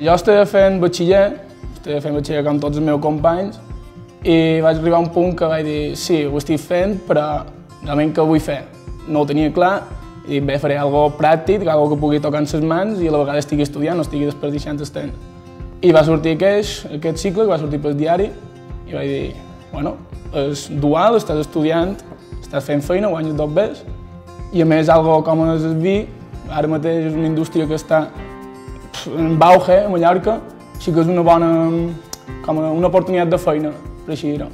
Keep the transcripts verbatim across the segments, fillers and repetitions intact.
Jo estava fent batxiller, estava fent batxiller com tots els meus companys, i vaig arribar a un punt que vaig dir sí, ho estic fent, però realment què vull fer? No ho tenia clar, i bé, faré alguna cosa pràctic, alguna que pugui tocar en les mans i a la vegada estigui estudiant, no estigui desperdiciant el temps. I va sortir aquest, aquest cicle, que va sortir pel diari, i vaig dir, bueno, és dual, estàs estudiant, estàs fent feina, guanyes dos bes, i a més, algo com és el vi, ara mateix és una indústria que està en auge a Mallorca, així que és una bona, com una oportunitat de feina, per així dir-ho.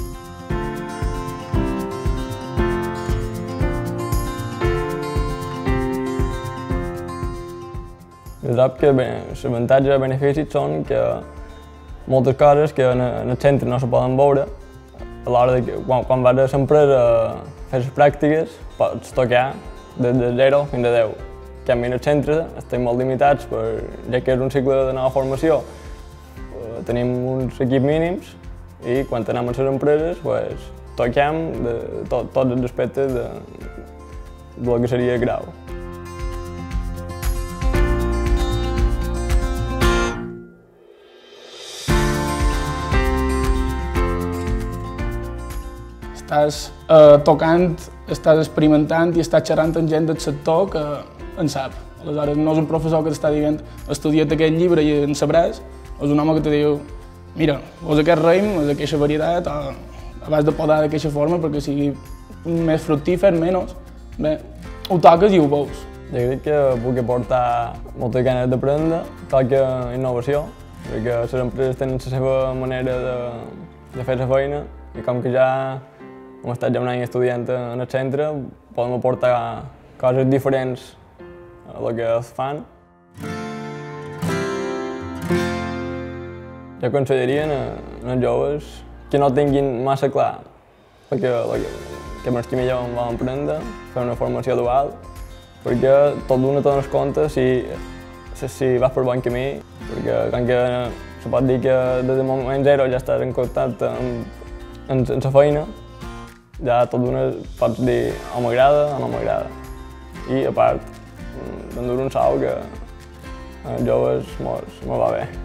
Jo trobo que els avantatges i beneficis són que moltes coses que en el centre no se poden veure, a l'hora de quan, quan vas a l'empresa a fer les pràctiques, pots tocar des de zero fins a deu. En canvi, en el centre estem molt limitats, per, ja que és un cicle de nova formació. Tenim uns equips mínims i quan anem a les empreses pues, toquem de tot, tots els aspectes de, del que seria el grau. Estàs eh, tocant, estàs experimentant i estàs xerrant amb gent del sector que en sap. Aleshores, no és un professor que t'està dient estudia't aquest llibre i en sabràs, és un home que te diu mira, és aquest raïm, és aquesta varietat, o has de podar d'aquesta forma perquè sigui més fructífer, menys. Bé, ho toques i ho veus. Jo crec que puc aportar moltes ganes d'aprendre, toca innovació, perquè les empreses tenen la seva manera de, de fer la feina i com que ja hem estat ja un any estudiant en el centre, podem aportar coses diferents a el que es fan. Jo aconsellaria als joves que no tinguin massa clar perquè que amb el que millor volen aprendre, fer una formació dual, perquè tot d'una te dones compte si, si vas per bon camí, perquè com que se pot dir que des del moment zero ja estàs en contacte amb, amb, amb la feina, ja tot d'una pots dir o m'agrada o no m'agrada. I a part, d'endur un sou que als joves mos va bé.